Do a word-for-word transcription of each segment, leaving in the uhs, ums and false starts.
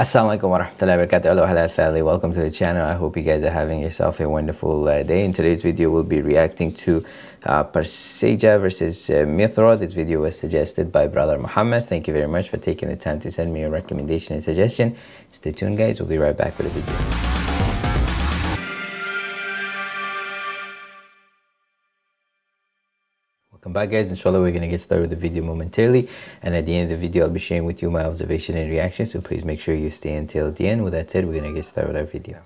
Assalamualaikum warahmatullahi wabarakatuh. Hello halal family, welcome to the channel. I hope you guys are having yourself a wonderful uh, day. In today's video we'll be reacting to uh, Parseja versus uh, Mithra. This video was suggested by brother Muhammad. Thank you very much for taking the time to send me a recommendation and suggestion. Stay tuned guys, we'll be right back with the video. Welcome back guys. Inshallah we're going to get started with the video momentarily, and at the end of the video I'll be sharing with you my observation and reaction, so please make sure you stay until the end. With that said, we're going to get started with our video.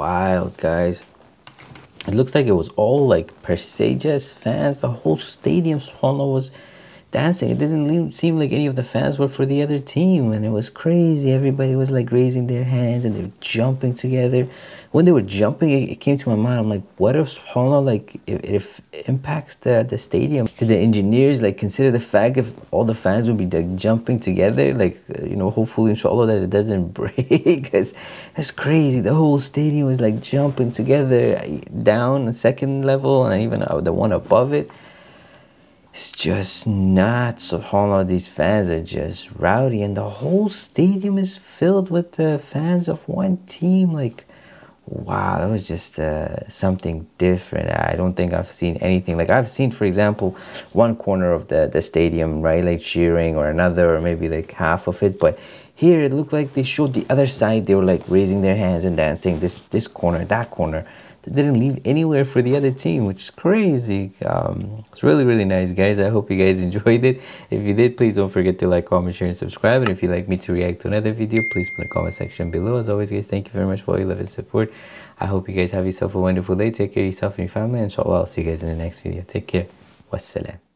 wild, guys. It looks like it was all like Perseida's fans. The whole stadium, subhanAllah, was dancing. It didn't even seem like any of the fans were for the other team, and it was crazy. Everybody was like raising their hands and they were jumping together. When they were jumping, it, it came to my mind. I'm like, what if, subhanAllah, like if, if it impacts the the stadium? Did the engineers like consider the fact if all the fans would be like jumping together? Like, uh, you know, hopefully, inshallah, that it doesn't break. Because that's crazy. The whole stadium was like jumping together down the second level and even uh, the one above it. It's just nuts. SubhanAllah, these fans are just rowdy, and the whole stadium is filled with the fans of one team. Like, wow, that was just uh, something different. I don't think I've seen anything. Like, I've seen, for example, one corner of the, the stadium, right, like cheering, or another, or maybe like half of it. But here it looked like they showed the other side. They were like raising their hands and dancing. This this corner, that corner. They didn't leave anywhere for the other team, which is crazy. Um, it's really, really nice, guys. I hope you guys enjoyed it. If you did, please don't forget to like, comment, share, and subscribe. And if you'd like me to react to another video, please put in the comment section below. As always, guys, thank you very much for all your love and support. I hope you guys have yourself a wonderful day. Take care of yourself and your family. Inshallah, I'll see you guys in the next video. Take care. Wassalam.